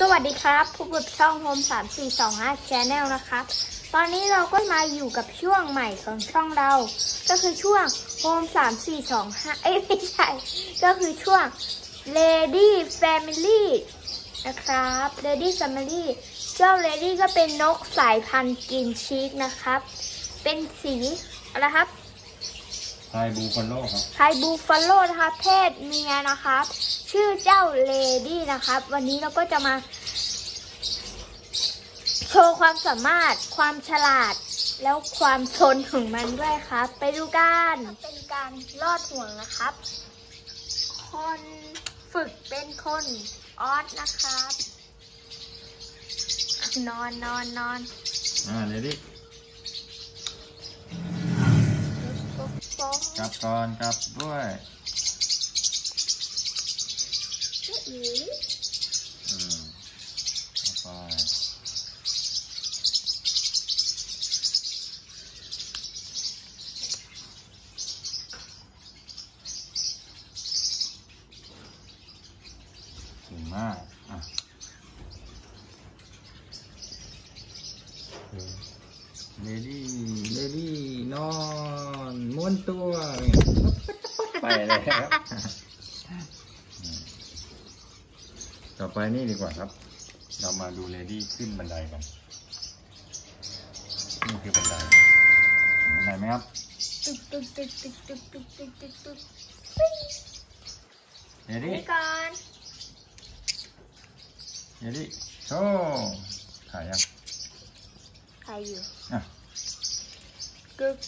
วัสดีครับพบกับช่องโฮม3425 Channel นะครับตอนนี้เราก็มาอยู่กับช่วงใหม่ของช่องเราก็คือช่วงโฮม3425ไม่ใช่ก็คือช่วง Lady Family นะครับ Lady Family เจ้า Lady ก็เป็นนกสายพันธุ์กินชีสนะครับเป็นสีอะไรครับไทยบูฟาโลครับไทยบูฟาโลนะคะเพศเมียนะครับชื่อเจ้าเลดี้นะครับวันนี้เราก็จะมาโชว์ความสามารถความฉลาดแล้วความซนของมันด้วยครับไปดูกันเป็นการลอดห่วงนะครับคนฝึกเป็นคนออสนะครับนอนเลดี้กลับก่อนกลับด้วยไปเก่งมากเลดี้นอนม้วนตัวไปเลยครับต่อไปนี่ดีกว่าครับเรามาดูเลดี้ขึ้นบันไดกันนี่คือบันไดไหมครับเลดี้ก่อนเลดี้โชว์ถ่ายยังถ่ายอยู่อ่ะกึก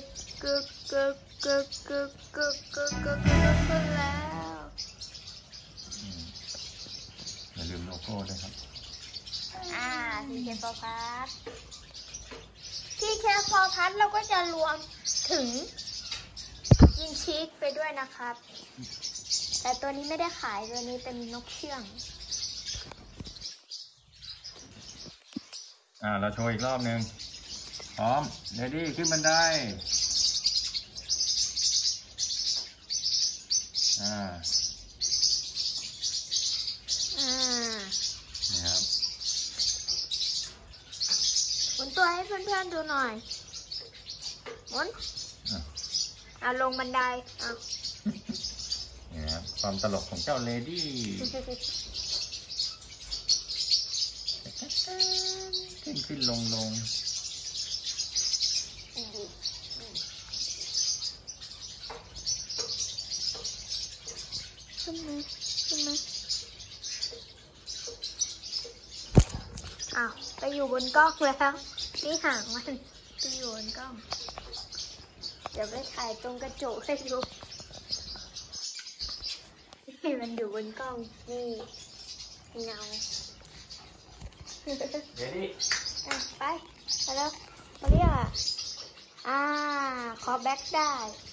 แล้วอย่าลืมโลโก้ด้วยครับทีเคฟอร์พัททีเคฟอร์พัทเราก็จะรวมถึงกินชีสไปด้วยนะครับแต่ตัวนี้ไม่ได้ขายตัวนี้เป็นนกเชื่องเราโชว์อีกรอบนึงพร้อมเลดี้ขึ้นบันไดนี่ครับหมุนตัวให้เพื่อนๆดูหน่อยหมุนลงบันไดนี่ครับความตลกของเจ้าเลดี้ขึ้นลงขึ้นมาไปอยู่บนกล้องแล้วนี่ห่างมันไปอยู่บนกล้องเดี๋ยวไปถ่ายตรงกระจกให้ดูนี่มันอยู่บนกล้องนี่เงาเดี๋ยวดิไปแล้วมาเรียกขอแบ็คได้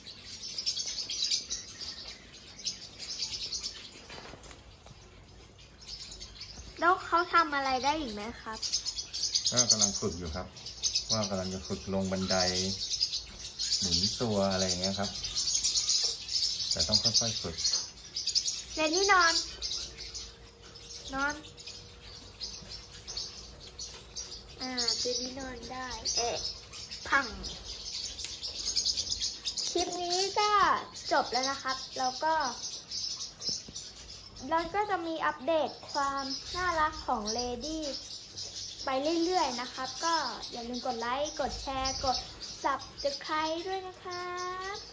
แล้วเขาทำอะไรได้อีกไหมครับก็กำลังฝึกอยู่ครับว่ากำลังจะฝึกลงบันไดหมุนตัวอะไรอย่างเงี้ยครับแต่ต้องค่อยๆฝึกเรนนี่นอนตัวนี้นอนได้พังคลิปนี้ก็จบแล้วนะครับแล้วก็เราก็จะมีอัปเดตความน่ารักของเลดี้ไปเรื่อยๆนะครับก็อย่าลืมกดไลค์กดแชร์กด Subscribe ด้วยนะครับ